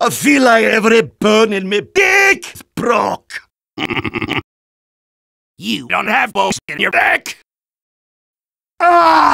I feel like every bone in me dick is broke. You don't have bones in your back. Ah!